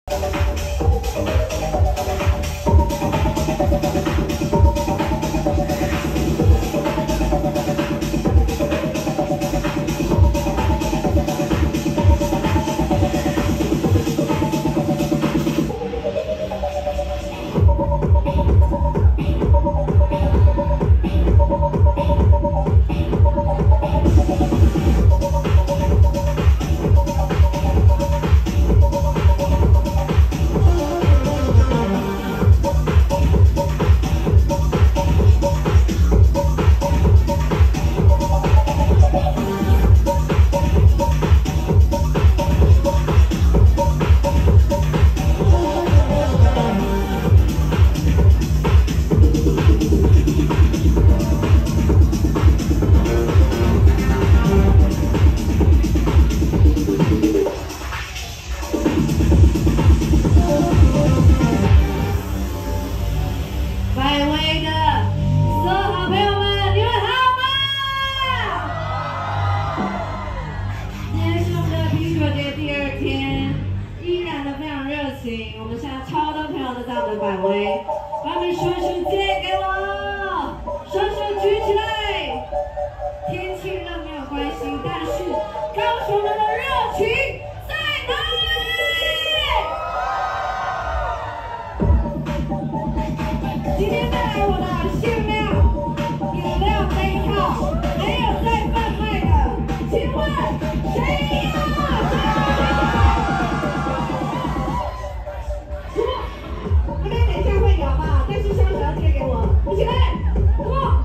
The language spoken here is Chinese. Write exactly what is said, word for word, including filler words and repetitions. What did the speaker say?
我们现在超多朋友都在我们百威，把你们双手借给我，双手举起来。天气热没有关系，但是高雄人的热情在哪里？今天带来我的限量饮料杯套，没有在贩卖的，请问谁要？ 起来！哇！